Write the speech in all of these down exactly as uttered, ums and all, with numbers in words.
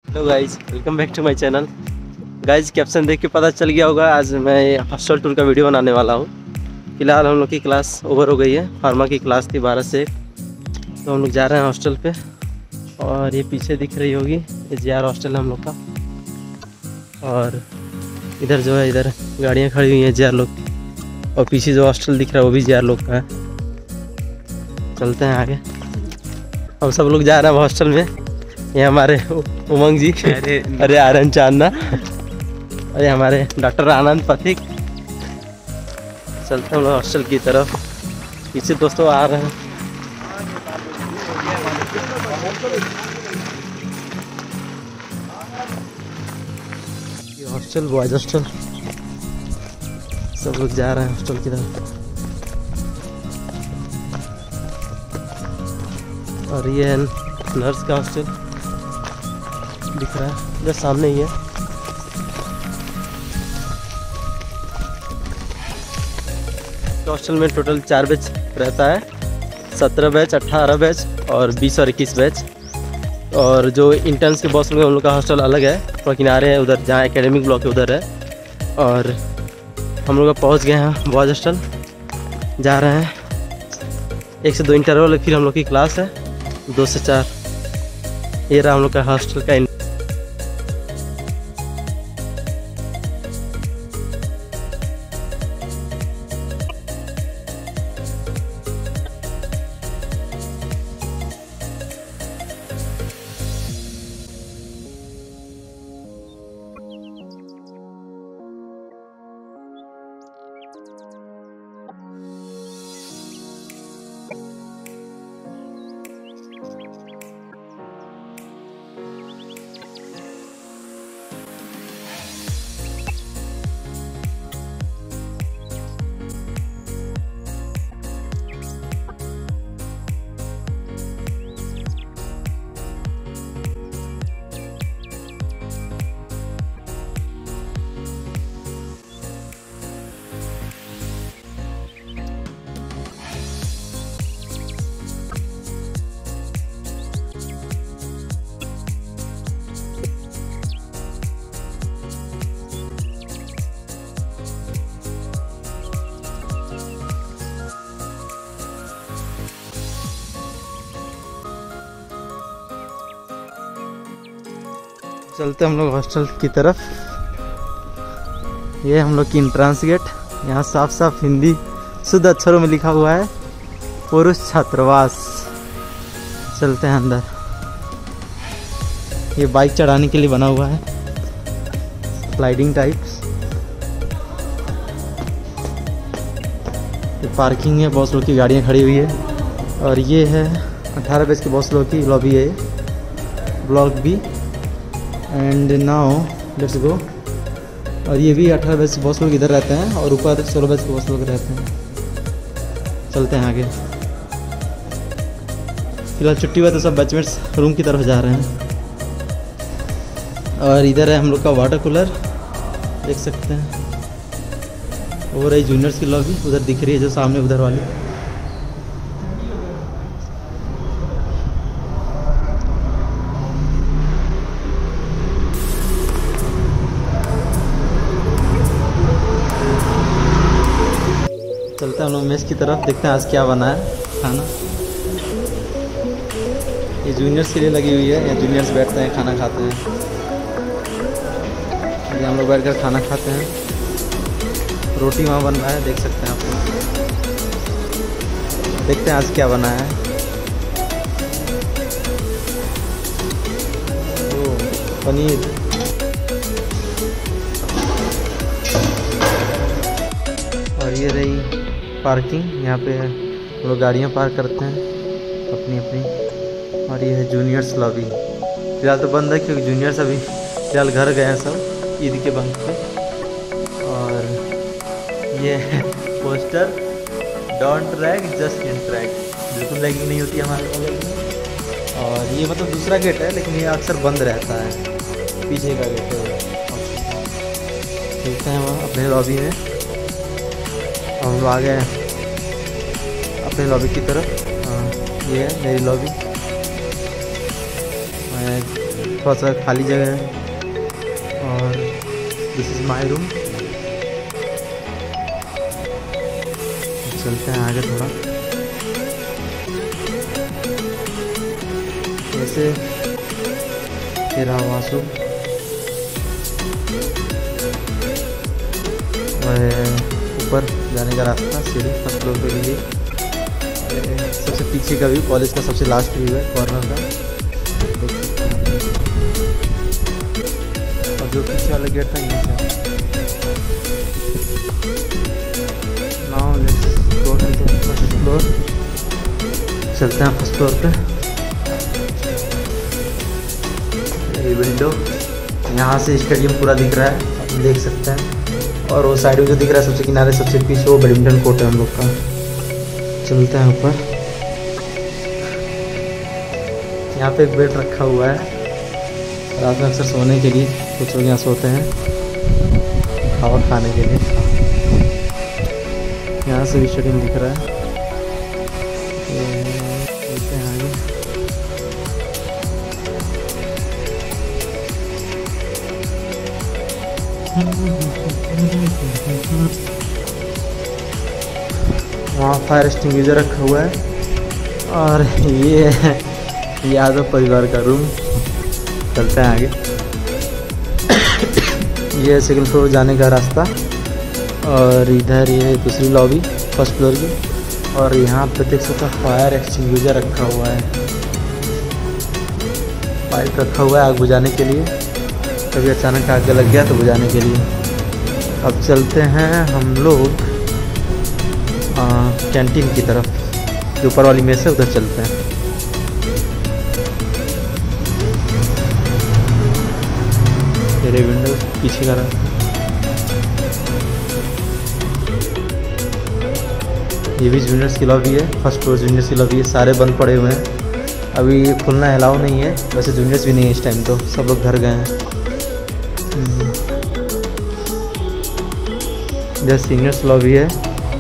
Hello guys, welcome back to my channel. Guys caption देख के पता चल गया होगा, आज मैं हॉस्टल टूर का वीडियो बनाने वाला हूँ। फिलहाल हम लोग की क्लास ओवर हो गई है। फार्मा की क्लास थी बारह से एक, तो हम लोग जा रहे हैं हॉस्टल पे। और ये पीछे दिख रही होगी, ये जे आर हॉस्टल है हम लोग का। और इधर जो है, इधर गाड़ियाँ खड़ी हुई हैं जे आर लोग, और पीछे जो हॉस्टल दिख रहा है वो भी जे आर लोग का है। चलते हैं आगे, हम सब लोग जा रहे हैं हॉस्टल में। ये हमारे उमंग जी, अरे अरे आर्यन चांदना, अरे हमारे डॉक्टर आनंद पथिक। चलते हम लोग हॉस्टल की तरफ। पीछे दोस्तों आ रहे हैं। ये हॉस्टल बॉयज हॉस्टल, सब लोग जा रहे हैं हॉस्टल की तरफ। और ये है नर्स का हॉस्टल, दिख रहा है इधर सामने ही है। हॉस्टल में टोटल चार बैच रहता है, सत्रह बैच, अट्ठारह बैच और बीस और इक्कीस बैच। और जो इंटर्न्स के बॉस लोग हैं उन लोग का हॉस्टल अलग है, और किनारे है उधर जहाँ एकेडमिक ब्लॉक है उधर है। और हम लोग पहुँच गए हैं बॉयज हॉस्टल, जा रहे हैं। एक से दो इंटरवल, फिर हम लोग की क्लास है दो से चार। ये रहा हम लोग का हॉस्टल का। चलते हम लोग हॉस्टल की तरफ। ये हम लोग की एंट्रेंस गेट, यहाँ साफ साफ हिंदी शुद्ध अक्षरों में लिखा हुआ है पुरुष छात्रावास। चलते हैं अंदर। ये बाइक चढ़ाने के लिए बना हुआ है, स्लाइडिंग टाइप्स। ये पार्किंग है, बहुत लोग की गाड़ियाँ खड़ी हुई है। और ये है अठारह बैच के बहुत लोग की लॉबी है, block B. And now let's go. और ये भी अठारह बैच के बहुत लोग इधर रहते हैं, और ऊपर सोलह बैच के बहुत लोग रहते हैं। चलते हैं आगे। फिलहाल छुट्टी हुआ तो सब बैचमेट्स रूम की तरफ जा रहे हैं। और इधर है हम लोग का वाटर कूलर, देख सकते हैं। और ये जूनियर्स की लॉबी उधर दिख रही है, जो सामने उधर वाली। चलते हैं हम लोग मेस की तरफ, देखते हैं आज क्या बना है खाना। ये जूनियर्स के लिए लगी हुई है, यहाँ जूनियर्स बैठते हैं, खाना खाते हैं। ये हम लोग बैठ कर खाना खाते हैं। रोटी वहाँ बन रहा है, देख सकते हैं आप लोग। देखते हैं आज क्या बना है। ओ, पनीर। और ये रही पार्किंग, यहाँ पे हम लोग गाड़ियाँ पार्क करते हैं अपनी अपनी। और ये है जूनियर्स लॉबी। फिलहाल तो बंद है क्योंकि जूनियर्स अभी फिलहाल घर गए हैं सब ईद के बंद पे। और ये है poster, don't rag just interact. बिल्कुल रैगिंग नहीं होती हमारे कॉलेज में। और ये मतलब दूसरा गेट है, लेकिन ये अक्सर बंद रहता है, पीछे का गेट है। चलते हैं वहाँ अपने लॉबी में। हम लोग आ गए अपने लॉबी की तरफ। हाँ, ये है मेरी लॉबी। मैं थोड़ा सा खाली जगह है। और दिस इज़ माई रूम। चलते हैं आगे थोड़ा। ऐसे फिर आवासु ऊपर जाने का रास्ता, सीढ़ी फर्स्ट फ्लोर पे लिए। सबसे पीछे का व्यू, कॉलेज का सबसे लास्ट व्यू है कॉर्नर का। और जो पीछे वाला गेट था यहाँ से। Now let's go to the first floor. चलते हैं फर्स्ट फ्लोर पे। ये विंडो, यहाँ से स्टेडियम पूरा दिख रहा है, आप देख सकते हैं। और वो साइड में जो दिख रहा है सबसे किनारे सबसे पीछे, वो बैडमिंटन कोर्ट है हम लोग का। चलते हैं ऊपर। यहाँ पे एक बेड रखा हुआ है, रात में अक्सर सोने के लिए कुछ लोग यहाँ सोते हैं, खाना खाने के लिए। यहाँ से भी स्टेडियम दिख रहा है। चलते हैं आगे। वहाँ फायर एक्सटिंग्विशर रखा हुआ है। और ये यादव परिवार का रूम। चलते हैं आगे। ये सेकंड फ्लोर जाने का रास्ता। और इधर ये दूसरी लॉबी फर्स्ट फ्लोर की। और यहाँ पे देख सकते हैं फायर एक्सटिंग्विशर रखा हुआ है, पाइप रखा हुआ है आग बुझाने के लिए, कभी अचानक आग लग गया तो बुझाने के लिए। अब चलते हैं हम लोग कैंटीन की तरफ, जो ऊपर वाली मेस है उधर चलते हैं। तेरे विंडो पीछे का रहा। ये भी जूनियर्स की लॉबी है, फर्स्ट फ्लोर जूनियर्स की लॉबी है। सारे बंद पड़े हुए हैं, अभी खुलना अलाउ नहीं है। वैसे जूनियर्स भी नहीं है इस टाइम, तो सब लोग घर गए हैं। इधर सीनियर्स लॉबी है।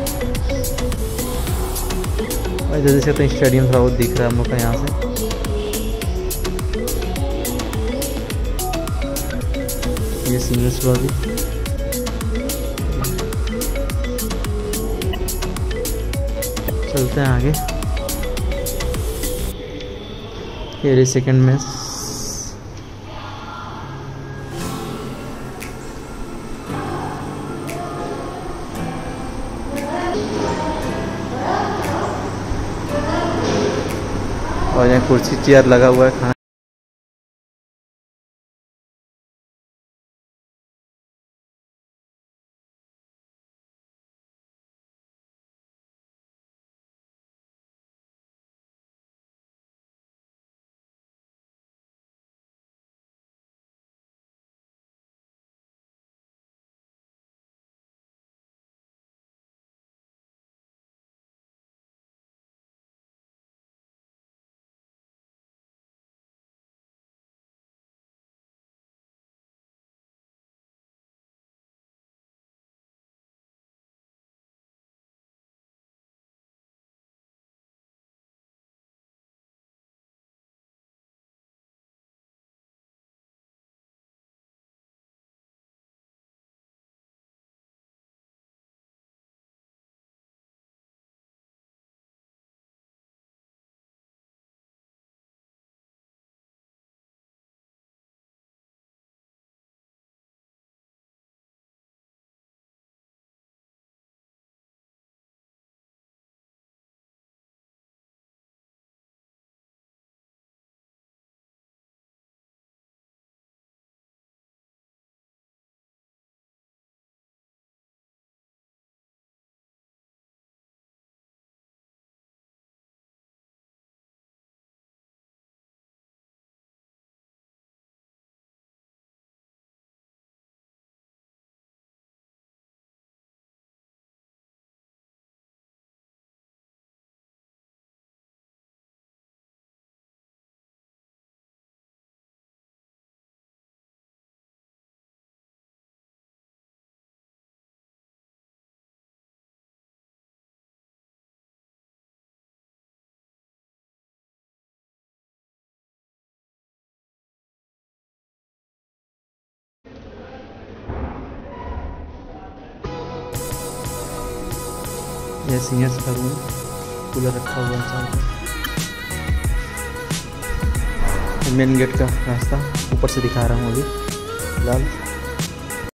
और इधर देख सकते हैं स्टेडियम थोड़ा बहुत दिख रहा है हम लोग का यहाँ से। ये सीनियर्स लॉबी। चलते हैं आगे। ये सेकंड में और यहाँ कुर्सी चेयर लगा हुआ है खाना यह सीनियर्स का रूम, कूलर रखा हुआ है साथ में। मेन गेट का रास्ता ऊपर से दिखा रहा हूँ अभी फिलहाल।